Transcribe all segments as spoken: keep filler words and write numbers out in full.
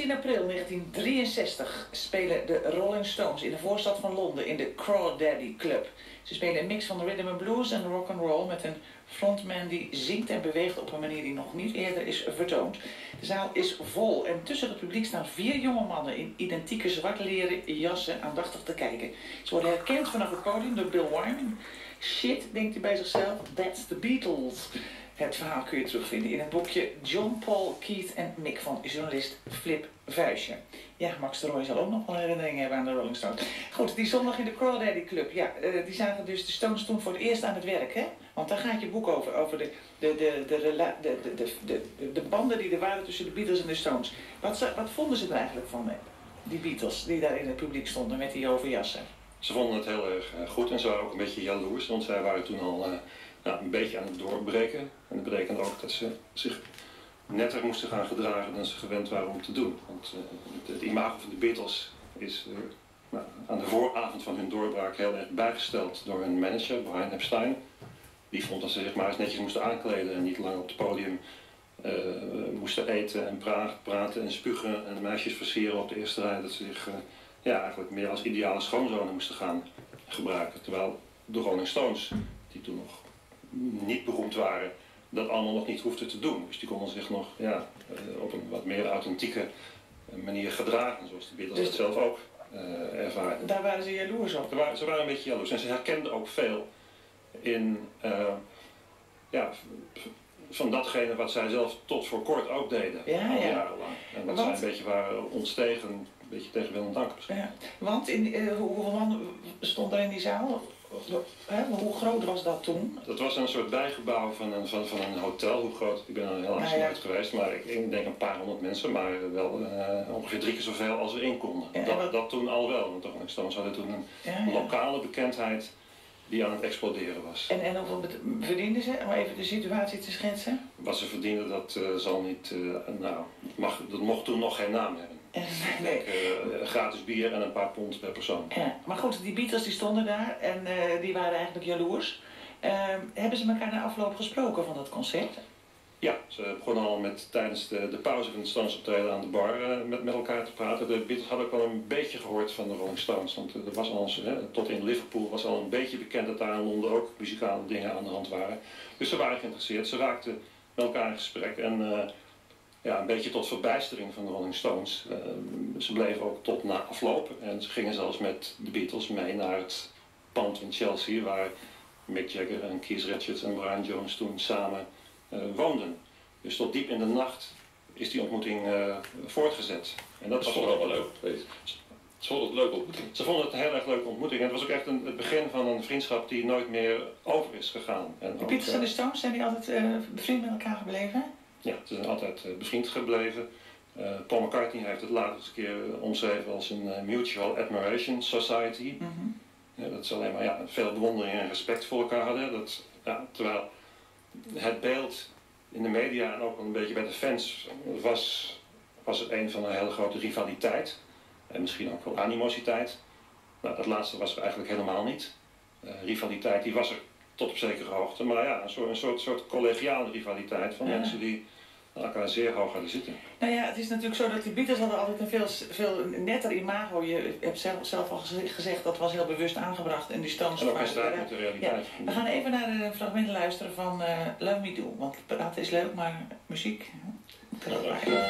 zestien april negentien drieënzestig spelen de Rolling Stones in de voorstad van Londen in de Crawdaddy Club. Ze spelen een mix van de rhythm and blues en rock and roll met een frontman die zingt en beweegt op een manier die nog niet eerder is vertoond. De zaal is vol en tussen het publiek staan vier jonge mannen in identieke zwart leren jassen aandachtig te kijken. Ze worden herkend vanaf het podium door Bill Wyman. Shit, denkt hij bij zichzelf, that's the Beatles. Het verhaal kun je terugvinden in het boekje John, Paul, Keith en Mick van journalist Flip Vuijsje. Ja, Max de Roy zal ook nog wel herinneringen hebben aan de Rolling Stones. Goed, die zondag in de Crawdaddy Club. Ja, uh, die zagen dus de Stones toen voor het eerst aan het werk, hè? Want daar gaat je boek over, over de, de, de, de, de, de, de, de, de, de banden die er waren tussen de Beatles en de Stones. Wat, wat vonden ze er eigenlijk van, die Beatles, die daar in het publiek stonden met die overjassen? Ze vonden het heel erg uh, goed en ze waren ook een beetje jaloers, want zij waren toen al uh, nou, een beetje aan het doorbreken. En dat betekende ook dat ze zich netter moesten gaan gedragen dan ze gewend waren om te doen. Want uh, het, het imago van de Beatles is uh, nou, aan de vooravond van hun doorbraak heel erg bijgesteld door hun manager, Brian Epstein. Die vond dat ze zich maar eens netjes moesten aankleden en niet lang op het podium uh, moesten eten en pra praten en spugen en de meisjes versieren op de eerste rij. Dat ze zich uh, ja, eigenlijk meer als ideale schoonzonen moesten gaan gebruiken. Terwijl de Rolling Stones, die toen nog niet beroemd waren, dat allemaal nog niet hoefden te doen. Dus die konden zich nog ja, op een wat meer authentieke manier gedragen, zoals de Beatles dus het zelf ook uh, ervaren. Daar waren ze jaloers op? Waren, ze waren een beetje jaloers en ze herkenden ook veel in uh, ja, van datgene wat zij zelf tot voor kort ook deden, ja, al ja. jarenlang. En dat zij een beetje waren ontstegen, een beetje tegen wil en dank. Ja. Want in, uh, hoeveel man stond er in die zaal? He, hoe groot was dat toen? Dat was een soort bijgebouw van een, van, van een hotel. Hoe groot? Ik ben er helaas nou, ja. nooit geweest, maar ik, ik denk een paar honderd mensen, maar wel uh, ongeveer drie keer zoveel als er in konden. Ja, dat, wat... dat toen al wel, want de Rolling Stones hadden toen een ja, ja. lokale bekendheid die aan het exploderen was. En, en hoeveel verdienden ze? Om even de situatie te schetsen. Wat ze verdienden, dat uh, zal niet, uh, nou, mag, dat mocht toen nog geen naam hebben. En, nee. Ik, uh, gratis bier en een paar pond per persoon. Ja, maar goed, die Beatles die stonden daar en uh, die waren eigenlijk jaloers. Uh, hebben ze elkaar na afloop gesproken van dat concert? Ja, ze begonnen al met tijdens de, de pauze van de Stones optreden aan de bar uh, met, met elkaar te praten. De Beatles hadden ook wel een beetje gehoord van de Rolling Stones, want er was al, hè, tot in Liverpool was al een beetje bekend dat daar in Londen ook muzikale dingen aan de hand waren. Dus ze waren geïnteresseerd, ze raakten met elkaar in gesprek en uh, ja, een beetje tot verbijstering van de Rolling Stones. Uh, ze bleven ook tot na afloop en ze gingen zelfs met de Beatles mee naar het pand in Chelsea waar Mick Jagger en Keith Richards en Brian Jones toen samen Uh, woonden. Dus tot diep in de nacht is die ontmoeting uh, voortgezet. En dat was wel wel leuk. Ze vonden het een leuke ontmoeting. Ze vonden het een heel erg leuke ontmoeting. En het was ook echt een, het begin van een vriendschap die nooit meer over is gegaan. En de Beatles en de Stones, zijn die altijd uh, bevriend met elkaar gebleven? Ja, ze zijn altijd uh, bevriend gebleven. Uh, Paul McCartney heeft het later eens een keer omschreven als een uh, Mutual Admiration Society. Mm-hmm. Ja, dat ze alleen maar ja, veel bewondering en respect voor elkaar hadden. Dat, ja, terwijl het beeld in de media en ook een beetje bij de fans was, was het een van een hele grote rivaliteit. En misschien ook wel animositeit. Nou, dat laatste was er eigenlijk helemaal niet. Uh, rivaliteit die was er tot op zekere hoogte. Maar ja, een soort, een soort, soort collegiale rivaliteit van ja. mensen die elkaar zeer hoog hadden zitten. Nou ja, het is natuurlijk zo dat de Beatles hadden altijd een veel, veel netter imago. Je hebt zelf, zelf al gezegd, dat was heel bewust aangebracht. En die Stones en ook in strijd met de realiteit. Ja. We gaan even naar de fragmenten luisteren van uh, Love Me Do. Want praten is leuk, maar muziek kan ook maar.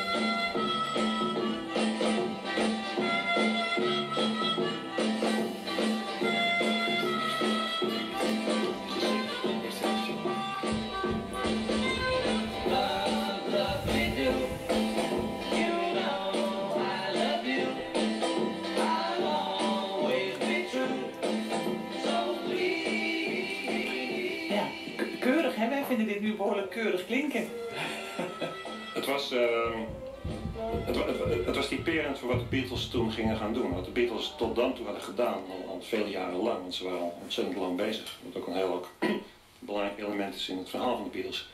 Wij vinden dit nu behoorlijk keurig klinken. Het was, uh, het, het, het was typerend voor wat de Beatles toen gingen gaan doen. Wat de Beatles tot dan toe hadden gedaan, al, al vele jaren lang. Want ze waren al ontzettend lang bezig. Wat ook een heel ook belangrijk element is in het verhaal van de Beatles.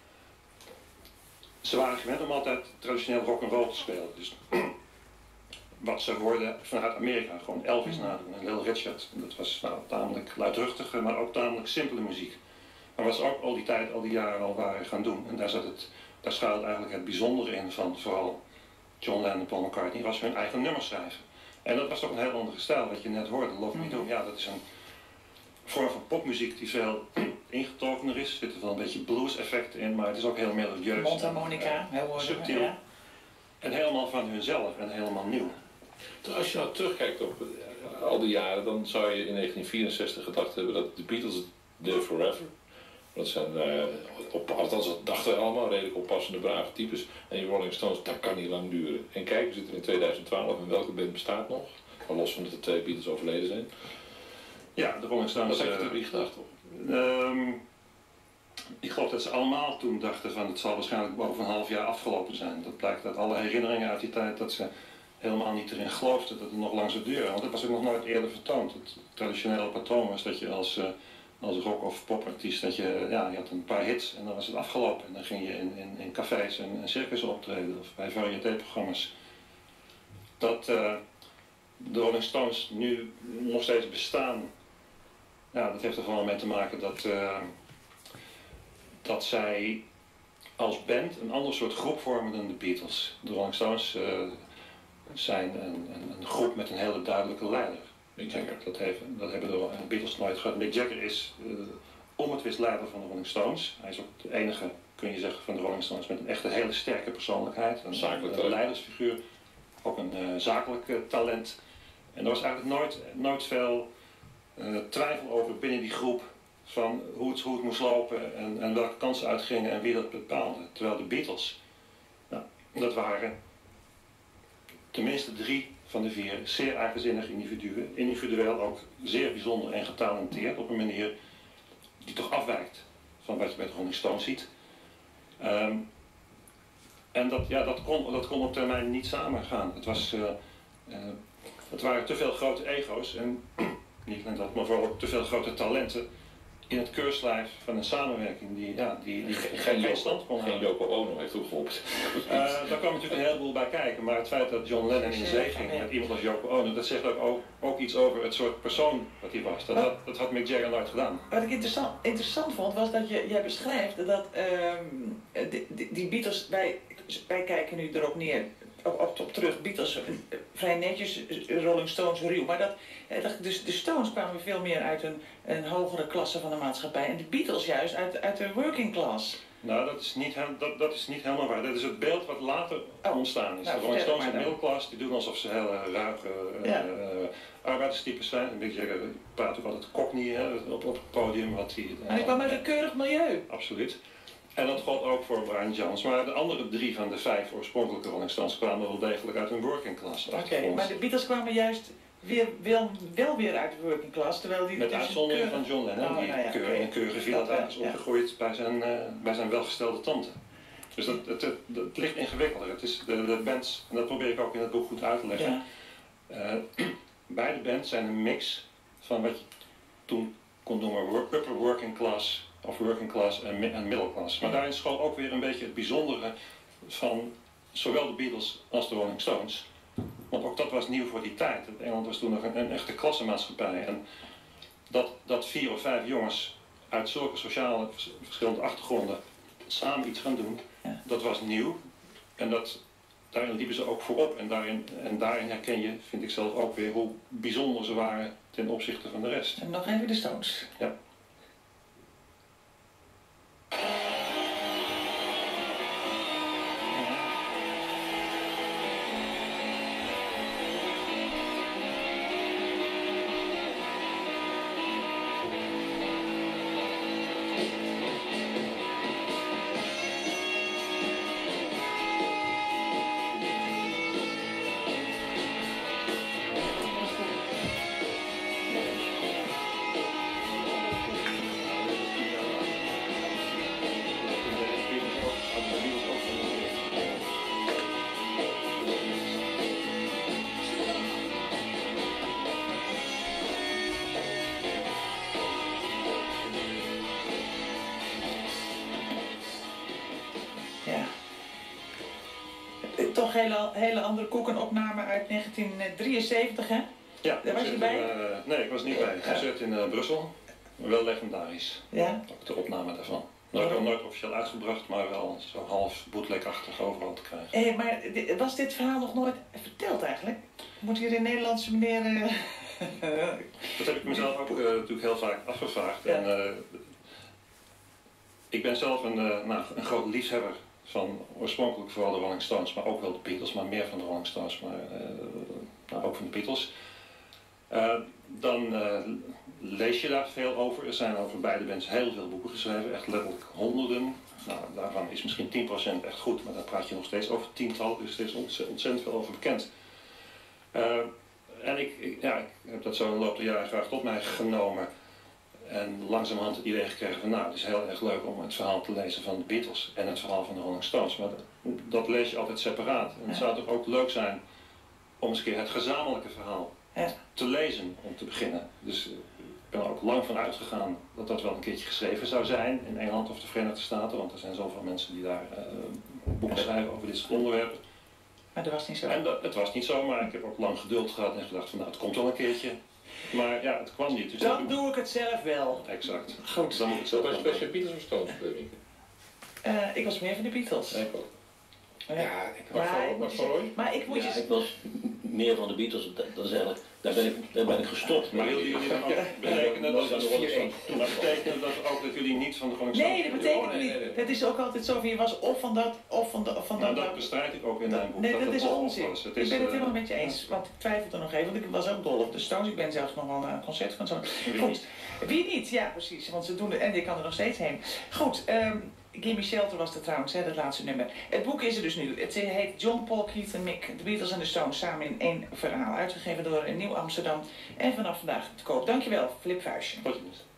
Ze waren gewend om altijd traditioneel rock'n'roll te spelen. Dus wat ze hoorden vanuit Amerika, gewoon Elvis nadoen en Little Richard. Dat was nou, tamelijk luidruchtige, maar ook tamelijk simpele muziek. Maar wat ze ook al die tijd, al die jaren al waren gaan doen. En daar, zat het, daar schuilt eigenlijk het bijzondere in van vooral John Lennon en Paul McCartney, was hun eigen nummers schrijven. En dat was toch een heel andere stijl, wat je net hoorde, Love Me Do. Ja, dat is een vorm van popmuziek die veel ingetogener is. Er zitten wel een beetje blues-effecten in, maar het is ook heel melodieus. Mondharmonica, heel mooi. Subtiel. Ja. En helemaal van hunzelf en helemaal nieuw. Als je nou terugkijkt op uh, al die jaren, dan zou je in negentien vierenzestig gedacht hebben dat de Beatles Live Forever. Dat zijn, uh, op, althans dat dachten we allemaal, redelijk oppassende, brave types. En die Rolling Stones, dat kan niet lang duren. En kijk, we zitten in tweeduizend twaalf en welke band bestaat nog? Maar los van dat de twee Beatles overleden zijn. Ja, de Rolling Stones. Dat heb je uh, natuurlijk niet gedacht, toch? Um, ik geloof dat ze allemaal toen dachten van het zal waarschijnlijk boven een half jaar afgelopen zijn. Dat blijkt uit alle herinneringen uit die tijd dat ze helemaal niet erin geloofden dat het nog lang zou duren. Want dat was ook nog nooit eerder vertoond. Het traditionele patroon was dat je als, uh, als rock- of popartiest, dat je, ja, je had een paar hits en dan was het afgelopen. En dan ging je in, in, in cafés en, en circussen optreden of bij variétéprogramma's. Dat uh, de Rolling Stones nu nog steeds bestaan, ja, dat heeft er vooral mee te maken dat, uh, dat zij als band een ander soort groep vormen dan de Beatles. De Rolling Stones uh, zijn een, een, een groep met een hele duidelijke leider. Mick Jagger. Dat, heeft, dat hebben de Beatles nooit gehad. Mick Jagger is uh, onbetwist leider van de Rolling Stones. Hij is ook de enige, kun je zeggen, van de Rolling Stones met een echt een hele sterke persoonlijkheid. Een, zakelijk een leidersfiguur. Ook een uh, zakelijk uh, talent. En er was eigenlijk nooit, nooit veel uh, twijfel over binnen die groep van hoe het, hoe het moest lopen en, en welke kansen uitgingen en wie dat bepaalde. Terwijl de Beatles, nou, dat waren tenminste drie van de vier zeer eigenzinnige individuen. Individueel ook zeer bijzonder en getalenteerd op een manier die toch afwijkt van wat je bij de Rolling Stones ziet. Um, en dat, ja, dat, kon, dat kon op termijn niet samengaan. Het, was, uh, uh, het waren te veel grote ego's en niet alleen dat, maar vooral ook te veel grote talenten in het keurslijf van een samenwerking die, ja, die, die geen, geen, geen stand kon geen houden. Yoko Ono heeft toegevoegd. Uh, daar kwam natuurlijk een heleboel bij kijken, maar het feit dat John Lennon in zee ging met iemand als Yoko Ono, dat zegt ook, ook, ook iets over het soort persoon wat hij was. Dat, dat, dat had Mick Jagger nooit gedaan. Wat ik interessant, interessant vond, was dat je, jij beschrijft dat um, die, die, die Beatles, wij, wij kijken nu erop neer, op, op, op terug, Beatles vrij netjes, Rolling Stones ruw, maar dat, dus de Stones kwamen veel meer uit een, een hogere klasse van de maatschappij en de Beatles juist uit, uit de working class. Nou, dat is, niet, dat, dat is niet helemaal waar. Dat is het beeld wat later oh. ontstaan is. Nou, de Rolling Stones en middelklas, die doen alsof ze hele ruige ja. uh, arbeiderstypes zijn. Een beetje, uh, praat ook altijd cockney hè, op, op het podium. Wat die, uh, en die kwam uit een keurig milieu. Absoluut. En dat gold ook voor Brian Jones. Maar de andere drie van de vijf oorspronkelijke Rolling Stones kwamen wel degelijk uit een working class. Oké, okay, maar de Beatles kwamen juist weer, wel, wel weer uit de working class, terwijl die... Met dus uitzondering van John Lennon, oh, die nou ja, keur, in een keurige villa is opgegroeid ja. bij, zijn, uh, bij zijn welgestelde tante. Dus dat, het, het, het ligt ingewikkelder. Het is de, de bands, en dat probeer ik ook in het boek goed uit te leggen. Ja. Uh, beide bands zijn een mix van wat je toen kon noemen upper working class of working class en, en middle class. Maar daarin school ook weer een beetje het bijzondere van zowel de Beatles als de Rolling Stones. Want ook dat was nieuw voor die tijd. Engeland was toen nog een, een echte klassenmaatschappij. En dat, dat vier of vijf jongens uit zulke sociale verschillende achtergronden samen iets gaan doen, ja. dat was nieuw. En dat, daarin liepen ze ook voorop. En daarin, en daarin herken je, vind ik zelf ook weer, hoe bijzonder ze waren ten opzichte van de rest. En nog even de Stones. Ja. Toch hele, hele andere koek, een opname uit negentien drieënzeventig, hè? Ja, daar was je bij? In, uh, nee, ik was niet bij. Het concert in uh, Brussel, maar wel legendarisch. Ja? Ook de opname daarvan. Nooit, nog nooit officieel uitgebracht, maar wel zo half bootlegachtig overal te krijgen. Hé, hey, maar di- was dit verhaal nog nooit verteld eigenlijk? Moet hier een Nederlandse meneer... Uh... Dat heb ik mezelf ook uh, natuurlijk heel vaak afgevraagd. Ja. En, uh, ik ben zelf een, uh, nou, een groot liefhebber van oorspronkelijk vooral de Rolling Stones, maar ook wel de Beatles, maar meer van de Rolling Stones, maar uh, nou, ook van de Beatles. Uh, dan uh, lees je daar veel over. Er zijn over beide bands heel veel boeken geschreven, echt letterlijk honderden. Nou, daarvan is misschien tien procent echt goed, maar daar praat je nog steeds over tientallen, dus er is ontzettend, ontzettend veel over bekend. Uh, en ik, ik, ja, ik heb dat zo in de loop der jaren graag tot mij genomen en langzamerhand het idee gekregen van nou, het is heel erg leuk om het verhaal te lezen van de Beatles en het verhaal van de Rolling Stones, maar dat, dat lees je altijd separaat. En het zou toch ook leuk zijn om eens een keer het gezamenlijke verhaal Ja. te lezen om te beginnen. Dus uh, ik ben er ook lang van uitgegaan dat dat wel een keertje geschreven zou zijn in Engeland of de Verenigde Staten, want er zijn zoveel mensen die daar uh, boeken schrijven over dit soort onderwerpen. Maar dat was niet zo. En dat, het was niet zo, maar ik heb ook lang geduld gehad en gedacht van nou, het komt wel een keertje. Maar ja, het kwam niet. Dus Dan ik... doe ik het zelf wel. Exact. Goed. Dan moet ik het Zo zelf was wel je doen. Beatles of Stones, Wieke? Uh, ik was meer van de Beatles. Nee, ik ook. Ja. Ja, ik, Maar Ja, voor, ik maar moet je voor Roy? zeggen- maar ik moet ja, je ik was meer van de Beatles. Dat, dat is eigenlijk, daar, ben ik, daar ben ik gestopt. Maar wilden jullie dan ook betekenen dat, dat, dat betekent dat ook dat jullie niet van de Rolling Stones Nee, dat zijn? betekent Oh, nee, niet. nee, nee. Het is ook altijd zo van je was of van dat of van, de, of van Nou, dat. dat bestrijd ik ook in mijn boek. Nee, dat, het is of- of onzin. was. Het Ik is, ben het uh, helemaal met je eens. Want ik twijfelde nog even, want ik was ook dol op de Stones. Ik ben zelfs nog wel naar een concert van zo'n. Wie Goed. niet? Wie niet? Ja, precies. Want ze doen het en je kan er nog steeds heen. Goed. Um, Gimme Shelter was het trouwens, hè, dat laatste nummer. Het boek is er dus nu. Het heet John, Paul, Keith en Mick, de Beatles en de Stones, samen in één verhaal. Uitgegeven door Nieuw Amsterdam. En vanaf vandaag te koop. Dankjewel, Flip Vuijsje. Tot ziens.